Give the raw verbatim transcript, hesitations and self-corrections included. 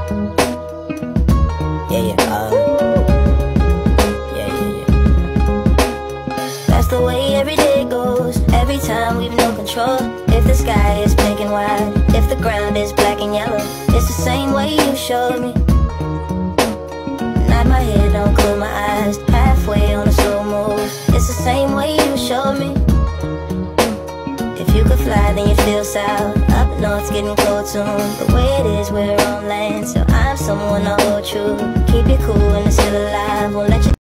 Yeah, yeah, uh, yeah, yeah, yeah. That's the way every day goes. Every time we've no control. If the sky is pink and white, if the ground is black and yellow, it's the same way you showed me. Nod my head, don't close my eyes. Halfway on a slow move, it's the same way you showed me. If you could fly, then you feel south. Up north's getting cold soon. The way it is, we're on land, so I'm someone to hold true. Keep you cool and still alive, won't let you